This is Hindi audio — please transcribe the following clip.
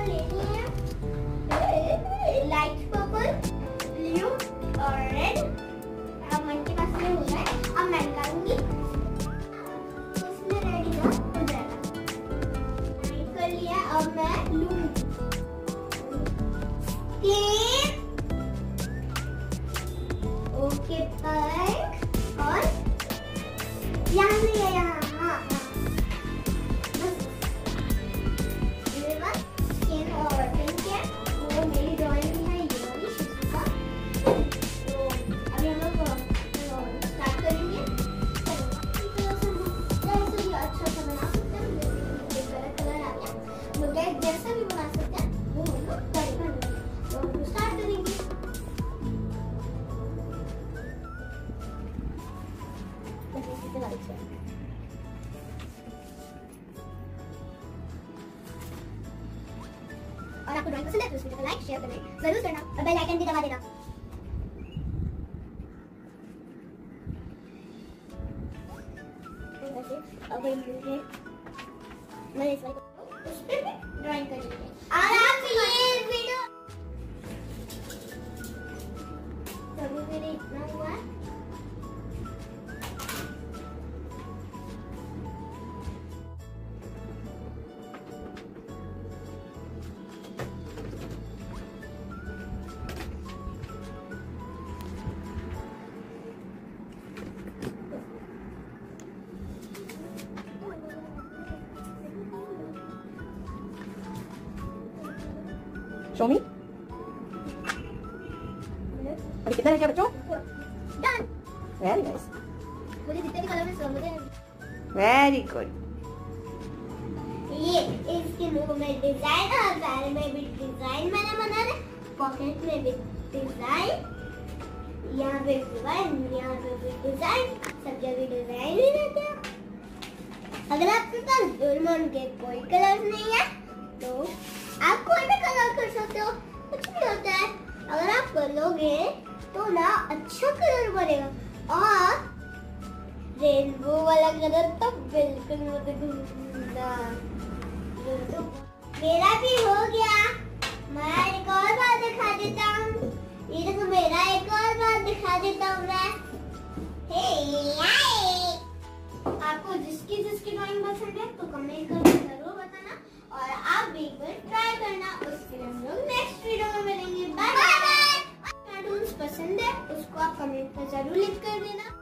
लेनी है लाइट पर्पल, ब्लू और रेड। अब मन के पास में हो रहा है, अब मैं निकालूंगी। इसमें रेडी ना हो जाएगा। लाइट कर लिया, अब मैं लूंगी ओके पर और यहाँ से यहाँ हाँ हाँ बस मेरे पास स्किन और पिंक है, वो मेरी ड्राइंग है ये वाली शिशा। तो अभी हम लोग स्टार्ट करेंगे। जैसे भी अच्छा सा बना सकते हैं, कलर कलर आ गया तो जैसा भी बना सकते हैं वो हम लोग ट्राई करेंगे। तो स्टार्ट करेंगे। और आपको ड्राइंग पसंद है तो इस वीडियो को लाइक शेयर कमेंट जरूर करना और बेल आइकन भी दबा देना। अब मैं इस वाले उस पे भी ड्राइंग करेंगे और आप ये वीडियो सभी मेरे इतना हुआ है। Show me. अभी कितना है क्या बच्चों? Done. Very nice. मुझे जितने भी कलर में सब मुझे Very good. ये इसके मुंह में डिजाइन और पैर में भी डिजाइन मैंने बना है, पॉकेट में भी डिजाइन, यहाँ पे डिजाइन, यहाँ पे भी डिजाइन, सब जगह डिजाइन ही रहते हैं। अगर आपके पास डोरेमोन के कोई कलर नहीं है तो आप कोई भी कलर कर सकते हो, कुछ नहीं होता है। अगर आप कर लोगे तो ना अच्छा कलर बनेगा। और रेनबो वाला कलर तो बिल्कुल मुझे घूमना। तो मेरा भी हो गया। मैं एक और बार दिखा देता हूँ। ये देखो मेरा एक और बार दिखा देता हूँ मैं। आपको जिसकी जिसकी ड्राइंग पसंद है तो कमेंट करके जरूर बताना और आप भी एक बार ट्राई करना। उसके लिए हम लोग नेक्स्ट वीडियो में मिलेंगे। Bye bye. कार्टून्स पसंद है उसको आप कमेंट में जरूर लिख कर देना।